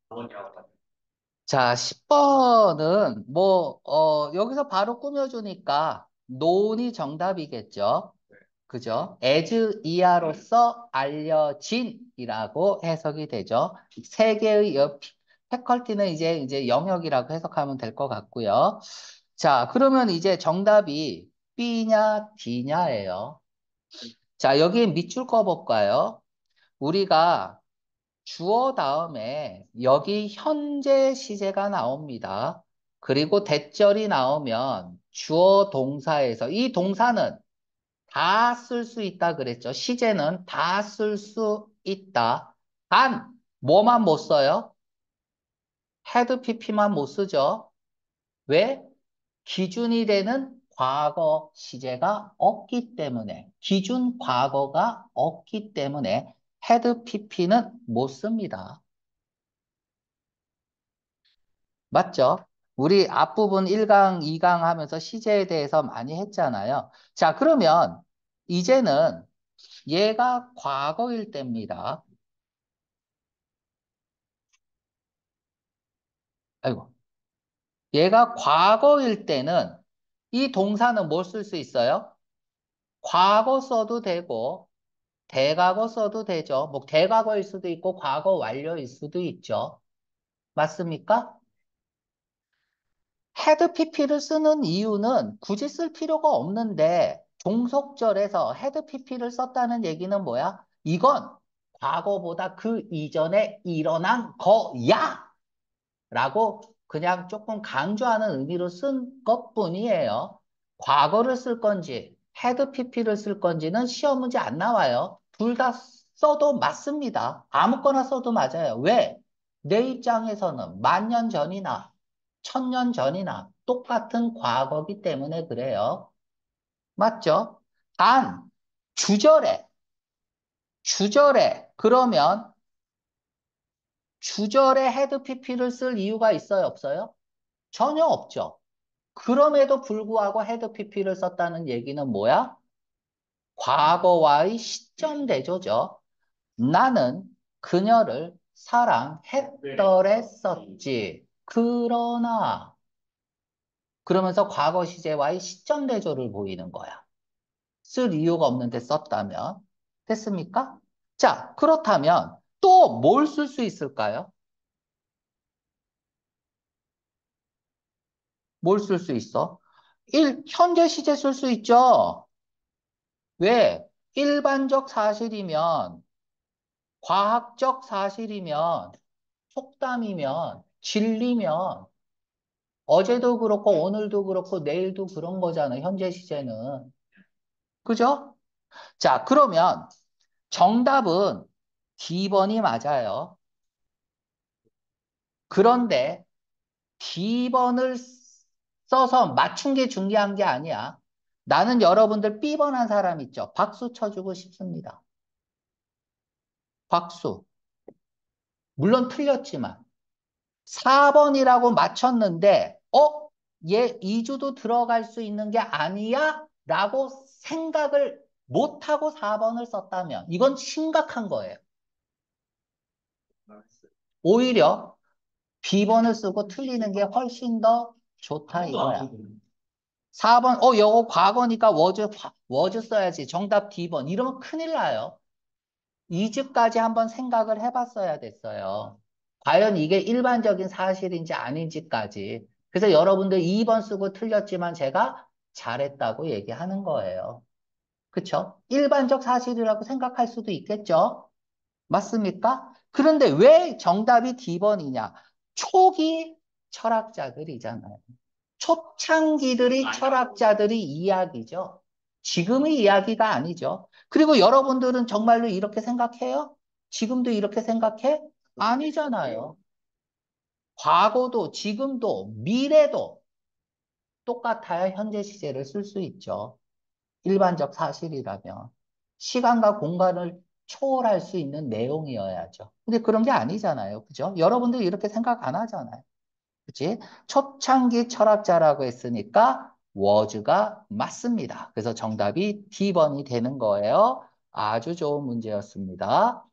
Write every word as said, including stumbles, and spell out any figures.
자, 십 번은 뭐, 어, 여기서 바로 꾸며주니까 논이 정답이겠죠. 그죠? as 이하로서 알려진이라고 해석이 되죠. 세 개의 여- 패컬티는 이제, 이제 영역이라고 해석하면 될 것 같고요. 자, 그러면 이제 정답이 B냐, D냐예요. 자, 여기 밑줄 꺼볼까요? 우리가 주어 다음에 여기 현재 시제가 나옵니다. 그리고 대절이 나오면 주어 동사에서 이 동사는 다 쓸 수 있다 그랬죠. 시제는 다 쓸 수 있다. 단, 뭐만 못 써요? had pp만 못 쓰죠. 왜? 기준이 되는 과거 시제가 없기 때문에, 기준 과거가 없기 때문에 had pp는 못 씁니다. 맞죠? 우리 앞부분 일 강, 이 강 하면서 시제에 대해서 많이 했잖아요. 자, 그러면 이제는 얘가 과거일 때입니다. 아이고. 얘가 과거일 때는 이 동사는 뭘 쓸 수 있어요? 과거 써도 되고, 대과거 써도 되죠. 뭐, 대과거일 수도 있고, 과거 완료일 수도 있죠. 맞습니까? had pp를 쓰는 이유는 굳이 쓸 필요가 없는데, 종속절에서 had pp를 썼다는 얘기는 뭐야? 이건 과거보다 그 이전에 일어난 거야! 라고 그냥 조금 강조하는 의미로 쓴 것뿐이에요. 과거를 쓸 건지 had pp를 쓸 건지는 시험 문제 안 나와요. 둘 다 써도 맞습니다. 아무거나 써도 맞아요. 왜? 내 입장에서는 만 년 전이나 천 년 전이나 똑같은 과거기 때문에 그래요. 맞죠? 단, 주절에, 주절에, 그러면 주절에 had pp를 쓸 이유가 있어요? 없어요? 전혀 없죠. 그럼에도 불구하고 헤드 피피를 썼다는 얘기는 뭐야? 과거와의 시점 대조죠. 나는 그녀를 사랑했더랬었지. 그러나 그러면서 과거 시제와의 시점 대조를 보이는 거야. 쓸 이유가 없는데 썼다면. 됐습니까? 자, 그렇다면 또 뭘 쓸 수 있을까요? 뭘 쓸 수 있어? 일, 현재 시제 쓸 수 있죠. 왜? 일반적 사실이면 과학적 사실이면, 속담이면, 진리면, 어제도 그렇고, 오늘도 그렇고, 내일도 그런 거잖아요. 현재 시제는. 그죠? 자, 그러면 정답은 D번이 맞아요. 그런데 D번을 써서 맞춘 게 중요한 게 아니야. 나는 여러분들 B번 한 사람 있죠? 박수 쳐주고 싶습니다. 박수. 물론 틀렸지만. 사 번이라고 맞췄는데, 어? 얘 이 주도 들어갈 수 있는 게 아니야? 라고 생각을 못하고 사 번을 썼다면, 이건 심각한 거예요. 오히려 B번을 쓰고 틀리는 게 훨씬 더 좋다 이거야. 사 번, 어, 요거 과거니까 was, was 써야지. 정답 D번. 이러면 큰일 나요. 이 주까지 한번 생각을 해봤어야 됐어요. 과연 이게 일반적인 사실인지 아닌지까지. 그래서 여러분들 이 번 쓰고 틀렸지만 제가 잘했다고 얘기하는 거예요. 그쵸? 일반적 사실이라고 생각할 수도 있겠죠? 맞습니까? 그런데 왜 정답이 D번이냐? 초기 철학자들이잖아요. 초창기들이 철학자들이 이야기죠. 지금의 이야기가 아니죠. 그리고 여러분들은 정말로 이렇게 생각해요? 지금도 이렇게 생각해? 아니잖아요. 과거도 지금도 미래도 똑같아야 현재 시제를 쓸 수 있죠. 일반적 사실이라면. 시간과 공간을 초월할 수 있는 내용이어야죠. 근데 그런 게 아니잖아요. 그죠? 여러분들 이렇게 생각 안 하잖아요. 그치? 초창기 철학자라고 했으니까 was가 맞습니다. 그래서 정답이 D번이 되는 거예요. 아주 좋은 문제였습니다.